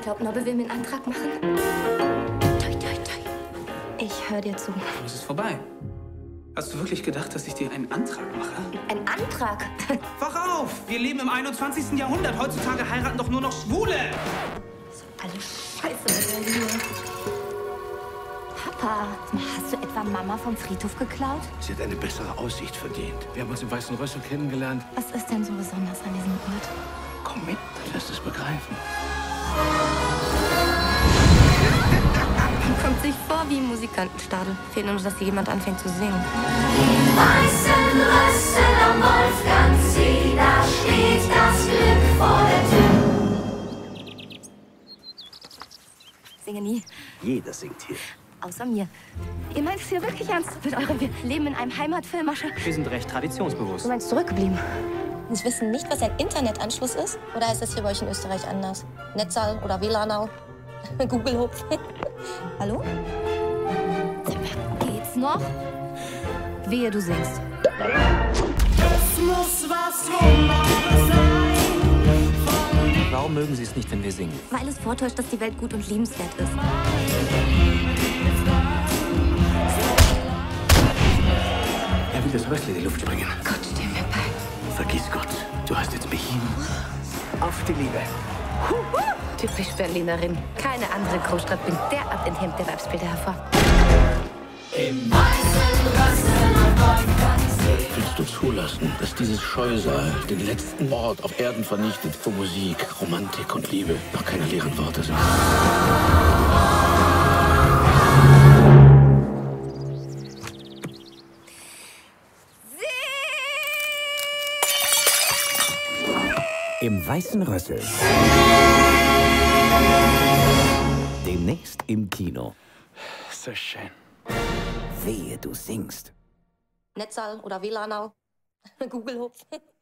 glaubt, Nobbe will mir einen Antrag machen? Toi, toi, toi. Ich höre dir zu. Es ist vorbei. Hast du wirklich gedacht, dass ich dir einen Antrag mache? Ein Antrag? Wach auf! Wir leben im 21. Jahrhundert. Heutzutage heiraten doch nur noch Schwule! So alle Scheiße mit der Liebe. Papa, hast du etwa Mama vom Friedhof geklaut? Sie hat eine bessere Aussicht verdient. Wir haben uns im Weißen Rössel kennengelernt. Was ist denn so besonders an diesem Ort? Komm mit, du wirst es begreifen. Man kommt sich vor wie im Musikantenstadel. Fehlt nur noch, dass hier jemand anfängt zu singen. Im weißen Rössel am Wolfgangsee, da steht das Glück vor der Tür. Singe nie. Jeder singt hier. Außer mir. Ihr meint es hier wirklich ernst mit eurem Wir leben in einem Heimatfilm, Masche? Wir sind recht traditionsbewusst. Du meinst zurückgeblieben? Sie wissen nicht, was ein Internetanschluss ist? Oder ist das hier bei euch in Österreich anders? Netzal oder WLANau? Google Hupf? Hallo? Geht's noch? Wehe, du singst. Es muss was Wunderbares sein. Warum mögen Sie es nicht, wenn wir singen? Weil es vortäuscht, dass die Welt gut und liebenswert ist. Er will das Rössel in die Luft springen. Gott, steh mir bei. Vergiss Gott, du hast jetzt mich. Auf die Liebe. Typisch Berlinerin. Keine andere Großstadt bringt derart enthemmte Weibsbilder hervor. Im weißen Rössel am Wolfgangsee. Willst du zulassen, dass dieses Scheusal den letzten Ort auf Erden vernichtet, wo Musik, Romantik und Liebe noch keine leeren Worte sind? Im Weißen Rössel. Demnächst im Kino. So schön. Wehe, du singst. Netzal oder WLANau? Google Hupf?